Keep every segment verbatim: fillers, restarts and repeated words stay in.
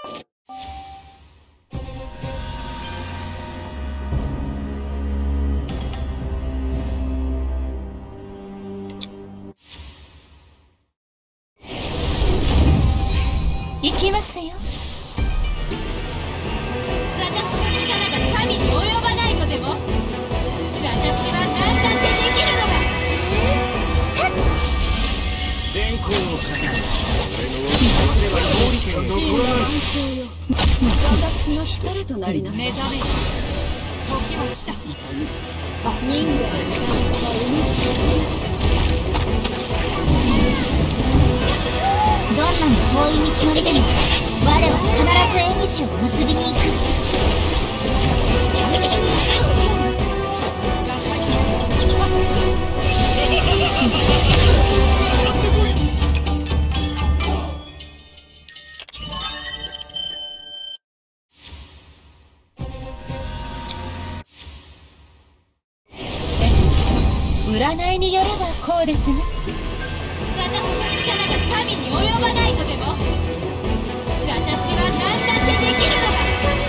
行きますよ。 私の力が神に及ばないとでも？私は何だってできるのだ。 善行を語る。俺の技ではどうしか残らない。 私の力となりなさい。 目覚めよ。時は来た。 人間はどんなに遠い道のりでも我は必ず縁を結びに行く。占いによればこうですね。 私の力が神に及ばないとでも？私は何だってできるのだ。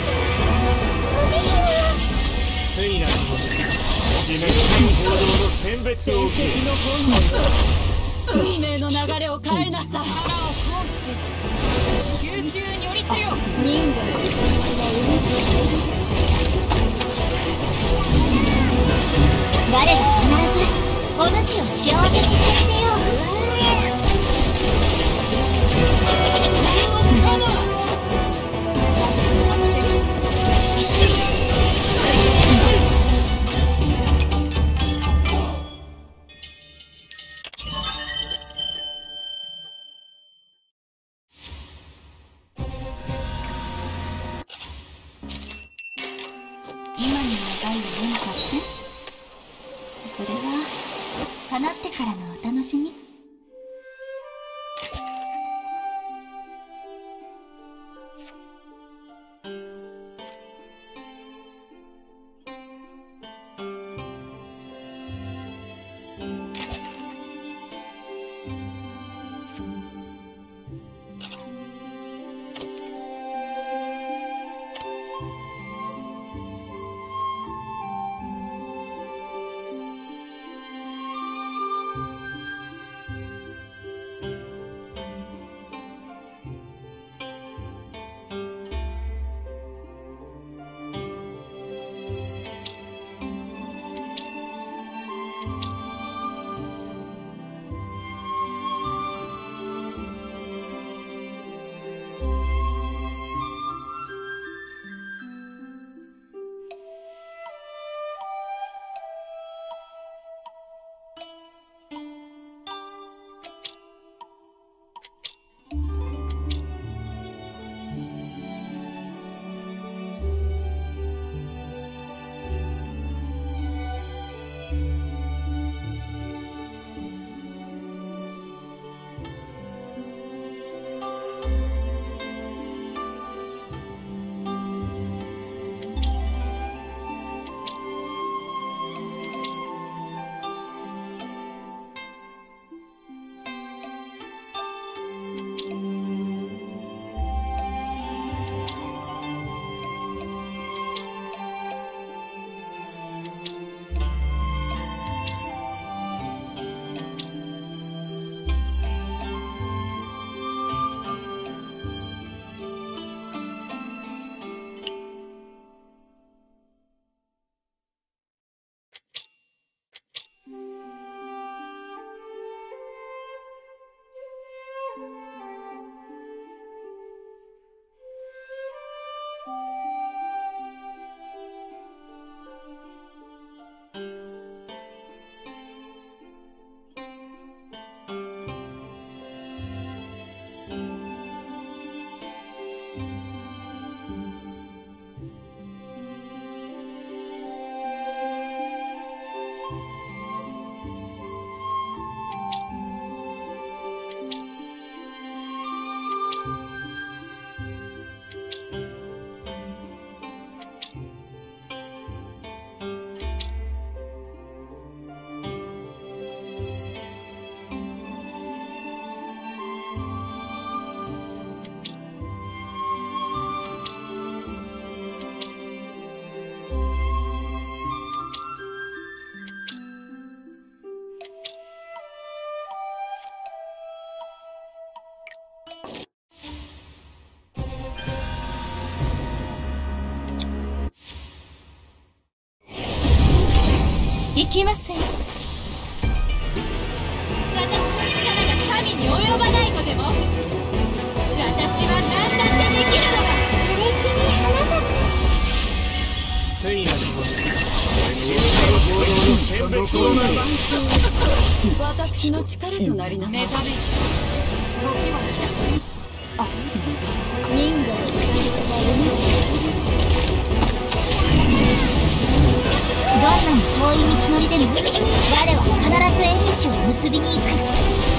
ついなる締めの報道の選別を受けの運命の流れを変えなさい。 力を行使せ救急によりつよ。 人間我は必ずお主を幸せにしてみせよう。今の願いは何かって？それは叶ってからのお楽しみ。 きません。私の力が神に及ばないとでも、私は何だってできるのだ。 枯れ木に花咲く。 ついなるもの君の行動の選別をなる。 私の力となりなさい。 目覚め、時は来た。 人魚のどんなに遠い道のりでも我は必ず縁を結びに行く。